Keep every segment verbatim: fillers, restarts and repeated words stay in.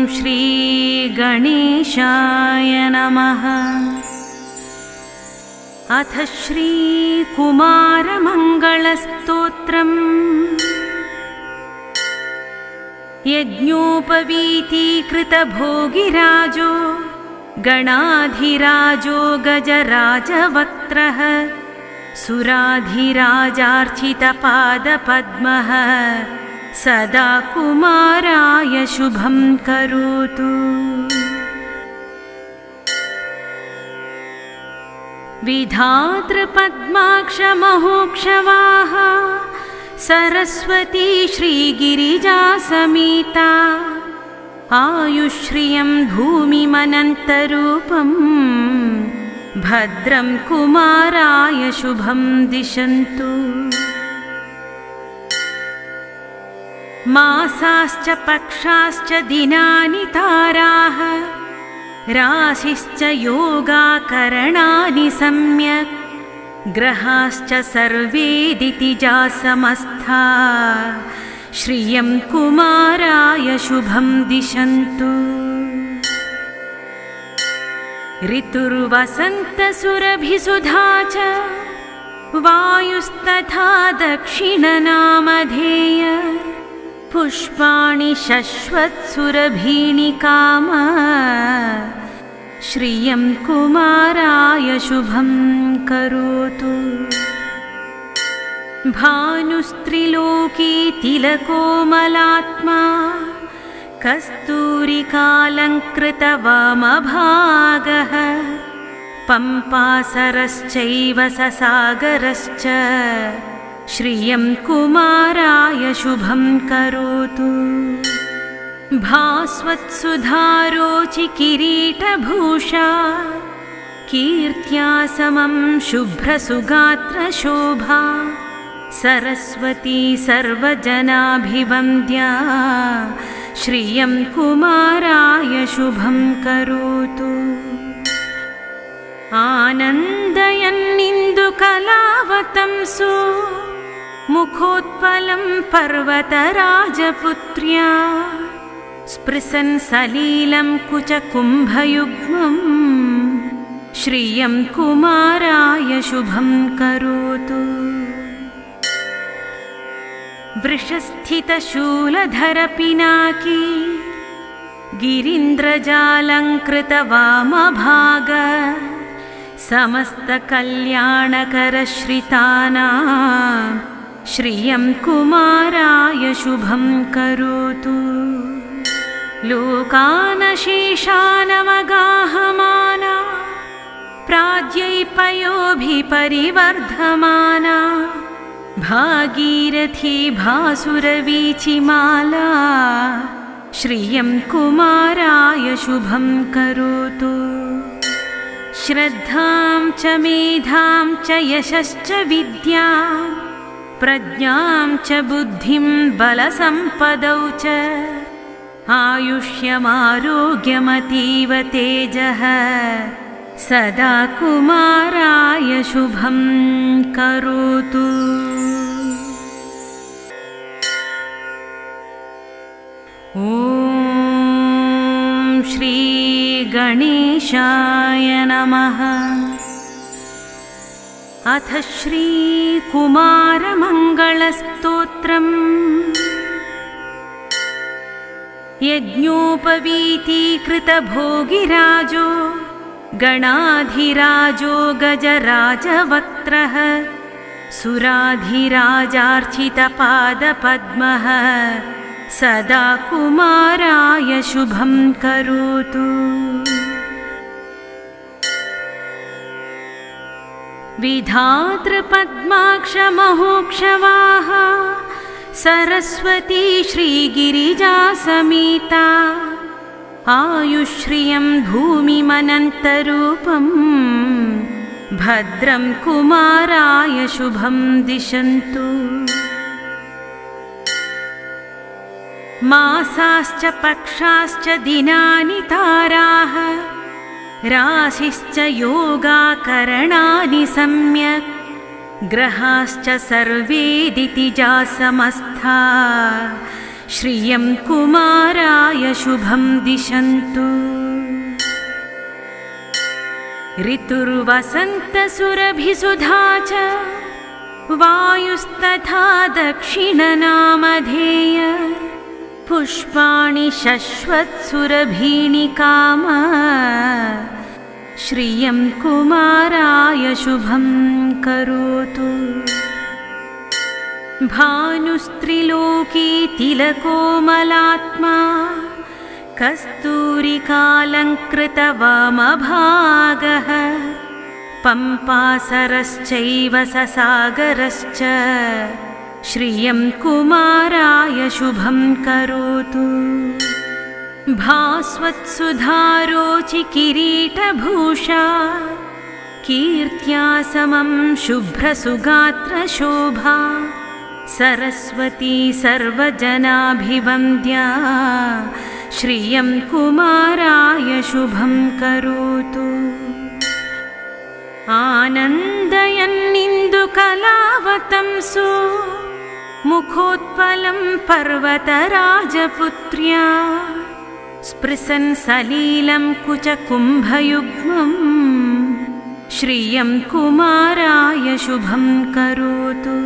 श्रीगणेशाय नमः। अथ श्रीकुमारमङ्गलस्तोत्रम्। यज्ञोपवीतीकृतभोगिराजो गणाधिराजो गजराजवक्त्रः सुराधिराजार्चितपादपद्मः सदा कुमाराय शुभं करोतु। विधातृपद्माक्षमहोक्षवाः सरस्वती श्रीगिरिजा समेता आयुश्रियं भूमिमनन्तरूपं भद्रं कुमाराय शुभं दिशन्तु। मासाश्च पक्षाश्च दिनानि ताराः राशिश्च योगाकरणानि सम्यक् ग्रहाश्च सर्वे दितिजा समस्ता श्रियं कुमाराय शुभं दिशन्तु। ऋतुर्वसन्तसुरभिसुधा च वायुस्तथा दक्षिणनामधेय पुष्पाणि शश्वत्सुरभीणि काम श्रियं कुमाराय शुभं करोतु। भानुस्त्रिलोकी तिलकोमलात्मा कस्तूरिकालङ्कृतवामभागः पम्पासरश्चैव ससागरश्च श्रियं कुमाराय शुभं करोतु। भास्वत्सुधारोचिकिरीटभूषा कीर्त्या समं शुभ्रसुगात्रशोभा सरस्वती सर्वजनाभिवन्द्या श्रियं कुमाराय शुभं करोतु। आनन्दयन्निन्दुकलावतंसो मुखोत्पलं पर्वतराजपुत्र्या स्पृशन् सलीलं कुचकुम्भयुग्मं श्रियं कुमाराय शुभं करोतु। वृषस्थितशूलधरपिनाकी गिरीन्द्रजालङ्कृतवामभाग समस्तकल्याणकरश्रितानां श्रियं कुमाराय शुभं करोतु। लोकानशेषानवगाहमाना प्राज्ञैपयोभिपरिवर्धमाना भागीरथी भासुरवीचिमाला श्रियं कुमाराय शुभं करोतु। श्रद्धां च मेधां च यशश्च विद्यां प्रज्ञां च बुद्धिं बलसम्पदौ च आयुष्यमारोग्यमतीव तेजः सदा कुमाराय शुभं करोतु। ॐ श्रीगणेशाय नमः। अथ श्रीकुमारमङ्गलस्तोत्रम्। यज्ञोपवीतीकृतभोगिराजो गणाधिराजो गजराजवक्त्रः सुराधिराजार्चितपादपद्मः सदा कुमाराय शुभं करोतु। विधातृपद्माक्षमहोक्षवाः सरस्वती श्रीगिरिजा समेता आयुश्रियं भूमिमनन्तरूपं भद्रं कुमाराय शुभं दिशन्तु। मासाश्च पक्षाश्च दिनानि ताराः राशिश्च योगाकरणानि सम्यक् ग्रहाश्च सर्वे दितिजा समस्ता श्रियं कुमाराय शुभं दिशन्तु। ऋतुर्वसन्तसुरभिसुधा च वायुस्तथा दक्षिणनामधेय पुष्पाणि शश्वत्सुरभीणि कामा श्रियं कुमाराय शुभं करोतु। भानुस्त्रिलोकी तिलकोमलात्मा कस्तूरिकालङ्कृतवामभागः पम्पासरश्चैव ससागरश्च श्रियं कुमाराय शुभं करोतु। भास्वत्सुधारोचिकिरीटभूषा कीर्त्या समं शुभ्रसुगात्रशोभा सरस्वती सर्वजनाभिवन्द्या श्रियं कुमाराय शुभं करोतु। आनन्दयन्निन्दुकलावतंसो मुखोत्पलं पर्वतराजपुत्र्या स्पृशन् सलीलं कुचकुम्भयुग्मं श्रियं कुमाराय शुभं करोतु।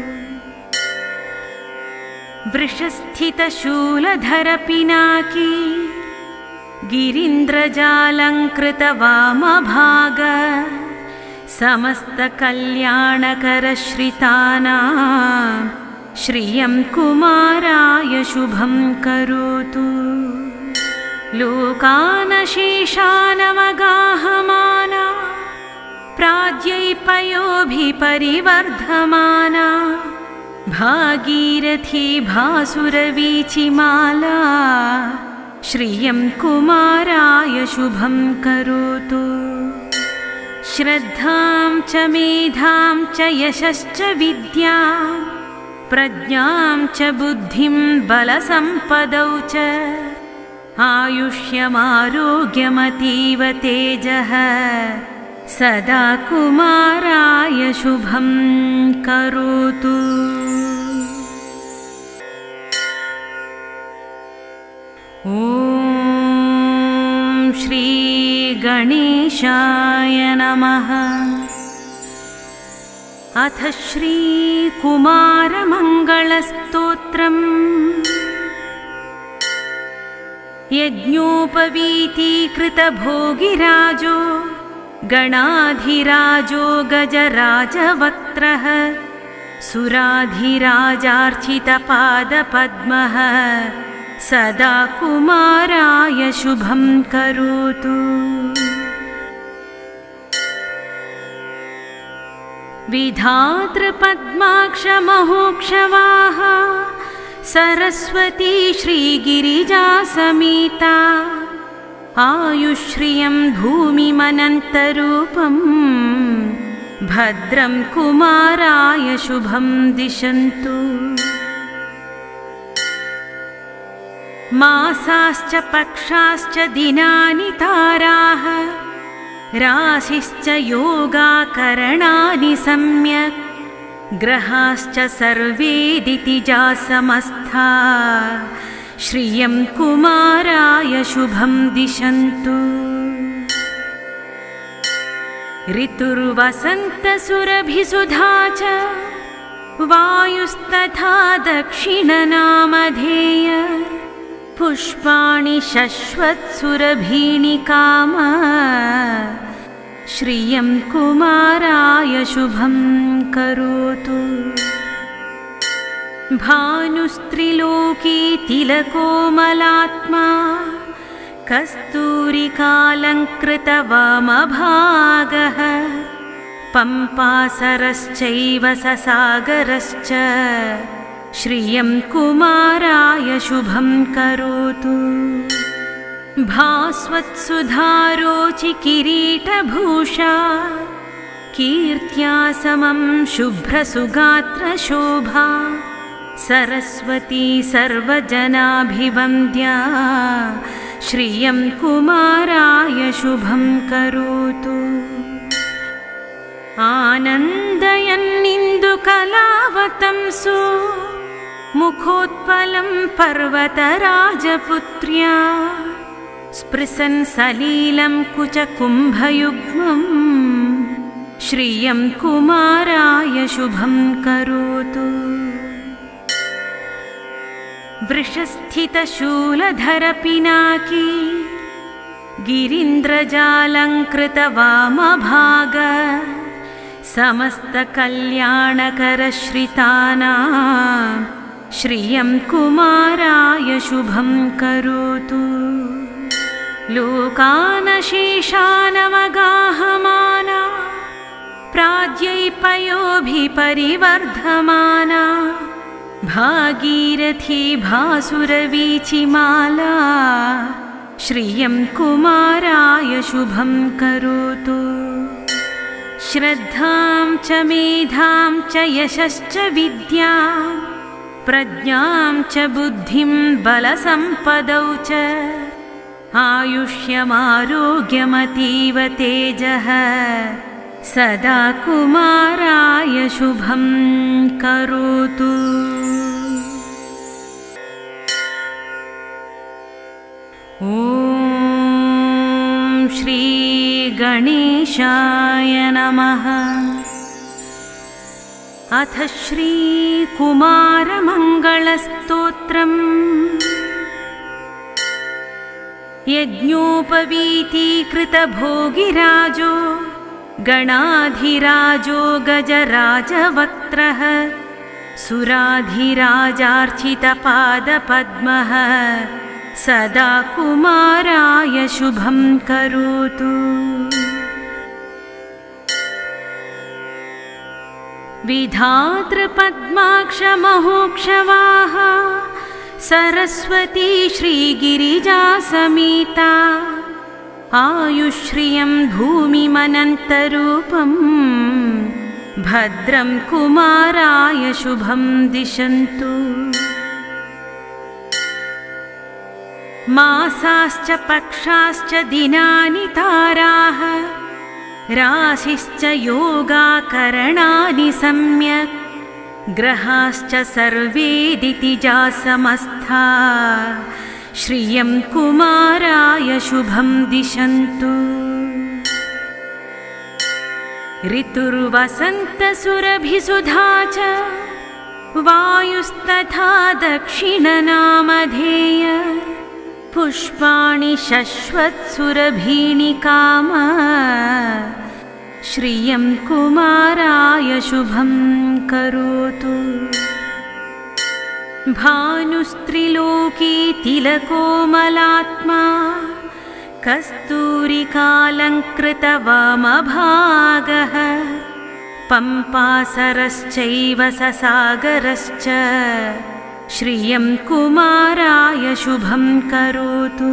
वृषस्थितशूलधरपिनाकी गिरीन्द्रजालङ्कृतवामभाग समस्तकल्याणकरश्रितानां श्रियं कुमाराय शुभं करोतु। लोकानशेषानवगाहमाना प्राज्ञैपयोभिपरिवर्धमाना भागीरथी भासुरवीचिमाला श्रियं कुमाराय शुभं करोतु। श्रद्धां च मेधां च यशश्च विद्यां प्रज्ञां च बुद्धिं बलसम्पदौ च आयुष्यमारोग्यमतीव तेजः सदा कुमाराय शुभं करोतु। ॐ श्री गणेशाय नमः। अथ श्री कुमारमङ्गलस्तोत्रम्। यज्ञोपवीतीकृतभोगिराजो गणाधिराजो गजराजवक्त्रः सुराधिराजार्चितपादपद्मः सदा कुमाराय शुभं करोतु। विधातृपद्माक्षमहोक्षवाः सरस्वती श्रीगिरिजा समेता आयुश्रियं भूमिमनन्तरूपं भद्रं कुमाराय शुभं दिशन्तु। मासाश्च पक्षाश्च दिनानि ताराः राशिश्च योगाकरणानि सम्यक् ग्रहाश्च सर्वे दितिजा समस्ता श्रियं कुमाराय शुभं दिशन्तु। ऋतुर्वसन्तसुरभिसुधा च वायुस्तथा दक्षिणनामधेय पुष्पाणि शश्वत्सुरभीणि कामा श्रियं कुमाराय शुभं करोतु। भानुस्त्रिलोकी तिलकोमलात्मा कस्तूरिकालङ्कृतवामभागः पम्पासरश्चैव ससागरश्च श्रियं कुमाराय शुभं करोतु। भास्वत्सुधारोचिकिरीटभूषा कीर्त्या समं शुभ्रसुगात्रशोभा सरस्वती सर्वजनाभिवन्द्या श्रियं कुमाराय शुभं करोतु। आनन्दयन्निन्दुकलावतंसो मुखोत्पलं पर्वतराजपुत्र्या स्पृशन् सलीलं कुचकुम्भयुग्मं श्रियं कुमाराय शुभं करोतु। वृषस्थितशूलधरपिनाकी गिरीन्द्रजालङ्कृतवामभाग समस्तकल्याणकरश्रितानां श्रियं कुमाराय शुभं करोतु। लोकानशेषानवगाहमाना प्राज्ञैपयोभिपरिवर्धमाना भागीरथी भासुरवीचिमाला श्रियं कुमाराय शुभं करोतु। श्रद्धां च मेधां च यशश्च विद्यां प्रज्ञां च बुद्धिं बलसम्पदौ च आयुष्यमारोग्यमतीव तेजः सदा कुमाराय शुभं करोतु। ॐ श्री गणेशाय नमः। अथ श्री कुमारमङ्गलस्तोत्रम्। यज्ञोपवीतीकृतभोगिराजो गणाधिराजो गजराजवक्त्रः सुराधिराजार्चितपादपद्मः सदा कुमाराय शुभं करोतु। विधातृपद्माक्षमहोक्षवाः सरस्वती श्रीगिरिजा समेता आयुश्रियं भूमिमनन्तरूपं भद्रं कुमाराय शुभं दिशन्तु। मासाश्च पक्षाश्च दिनानि ताराः राशिश्च योगाकरणानि सम्यक् ग्रहाश्च सर्वे दितिजासमस्था श्रियं कुमाराय शुभं दिशन्तु। ऋतुर्वसन्तसुरभिसुधा च वायुस्तथा दक्षिणनामधेय पुष्पाणि शश्वत्सुरभीणि काम श्रियं कुमाराय शुभं करोतु। भानुस्त्रिलोकी तिलकोमलात्मा कस्तूरिकालङ्कृतवामभागः पम्पासरश्चैव ससागरश्च श्रियं कुमाराय शुभं करोतु।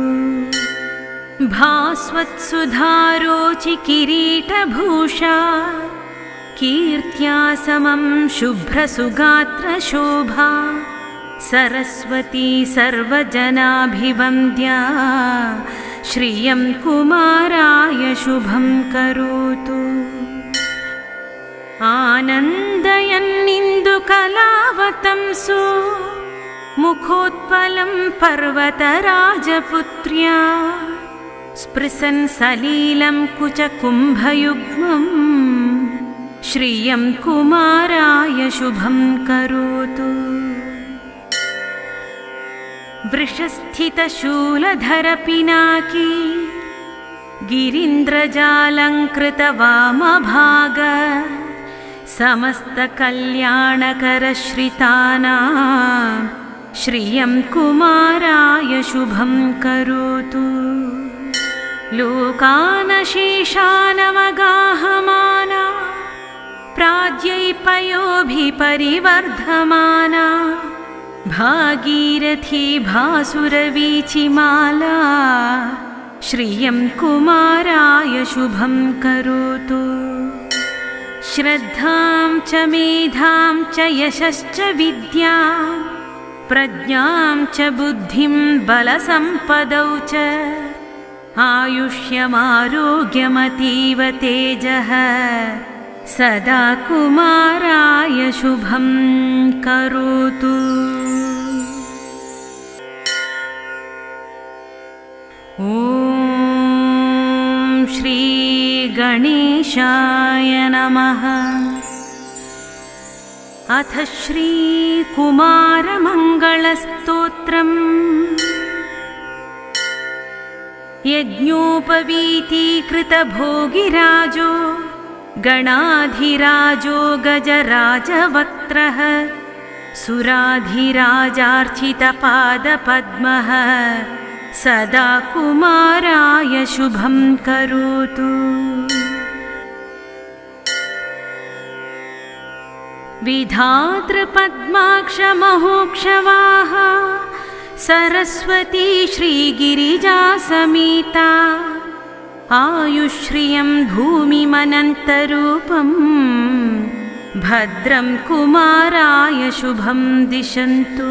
भास्वत्सुधारोचिकिरीटभूषा कीर्त्या समं शुभ्रसुगात्रशोभा सरस्वती सर्वजनाभिवन्द्या श्रियं कुमाराय शुभं करोतु। आनन्दयन्निन्दुकलावतंसो मुखोत्पलं पर्वतराजपुत्र्या स्पृशन् सलीलं कुचकुम्भयुग्मं श्रियं कुमाराय शुभं करोतु। वृषस्थितशूलधरपिनाकी गिरीन्द्रजालङ्कृतवामभाग समस्तकल्याणकरश्रितानां श्रियं कुमाराय शुभं करोतु। लोकानशेषानवगाहमाना प्राज्ञैपयोभिपरिवर्धमाना भागीरथी भासुरवीचिमाला श्रियं कुमाराय शुभं करोतु। श्रद्धां च मेधां च यशश्च विद्यां प्रज्ञां च बुद्धिं बलसम्पदौ च आयुष्यमारोग्यमतीव तेजः सदा कुमाराय शुभं करोतु। ॐ श्री गणेशाय नमः। अथ श्री कुमारमङ्गलस्तोत्रम्। यज्ञोपवीतीकृतभोगिराजो गणाधिराजो गजराजवक्त्रः सुराधिराजार्चितपादपद्मः सदा कुमाराय शुभं करोतु। विधातृपद्माक्षमहोक्षवाः सरस्वती श्रीगिरिजा समेता आयुश्रियं भूमिमनन्तरूपं भद्रं कुमाराय शुभं दिशन्तु।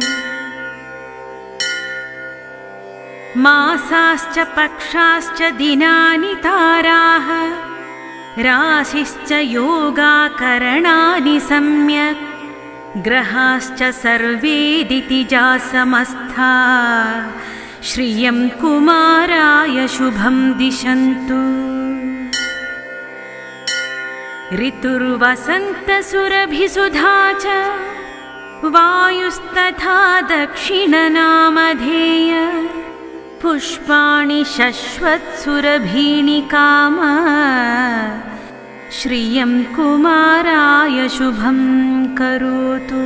मासाश्च पक्षाश्च दिनानि ताराः राशिश्च योगाकरणानि सम्यक् ग्रहाश्च सर्वे दितिजासमस्था श्रियं कुमाराय शुभं दिशन्तु। ऋतुर्वसन्तसुरभिसुधा च वायुस्तथा दक्षिणनामधेय पुष्पाणि शश्वत्सुरभीणि काम श्रियं कुमाराय शुभं करोतु।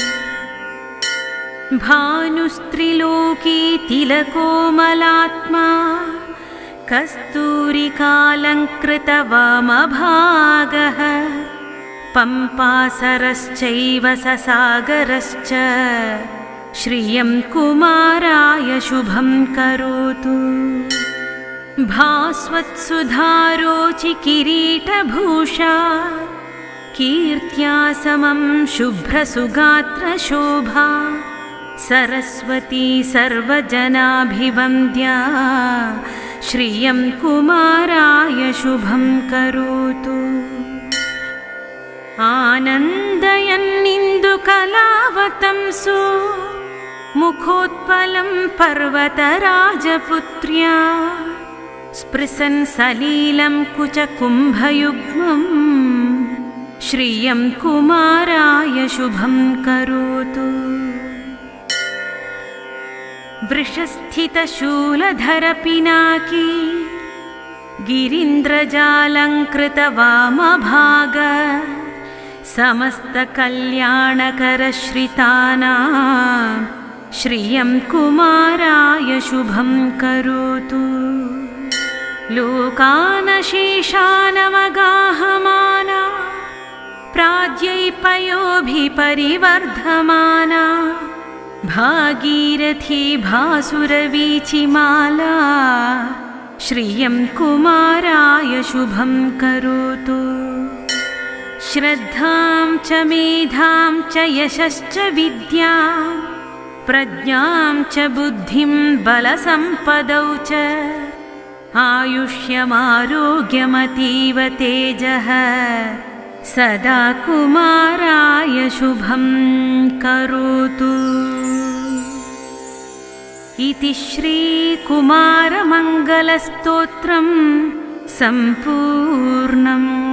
भानुस्त्रिलोकी तिलकोमलात्मा कस्तूरिकालङ्कृतवामभागः पम्पासरश्चैव ससागरश्च श्रियं कुमाराय शुभं करोतु। भास्वत्सुधारोचिकिरीटभूषा कीर्त्या समं शुभ्रसुगात्रशोभा सरस्वती सर्वजनाभिवन्द्या श्रियं कुमाराय शुभं करोतु। आनन्दयन्निन्दुकलावतंसो मुखोत्पलं पर्वतराजपुत्र्या स्पृशन् सलीलं कुचकुम्भयुग्मं श्रियं कुमाराय शुभं करोतु। वृषस्थितशूलधरपिनाकी गिरीन्द्रजालङ्कृतवामभाग समस्तकल्याणकरश्रितानां श्रियं कुमाराय शुभं करोतु। लोकानशेषानवगाहमाना प्राज्ञैपयोभिपरिवर्धमाना भागीरथी भासुरवीचिमाला श्रियं कुमाराय शुभं करोतु। श्रद्धां च मेधां च यशश्च विद्यां प्रज्ञां च बुद्धिं बलसम्पदौ च आयुष्यमारोग्यमतीव तेजः सदा कुमाराय शुभं करोतु। इति श्रीकुमारमङ्गलस्तोत्रं सम्पूर्णम्।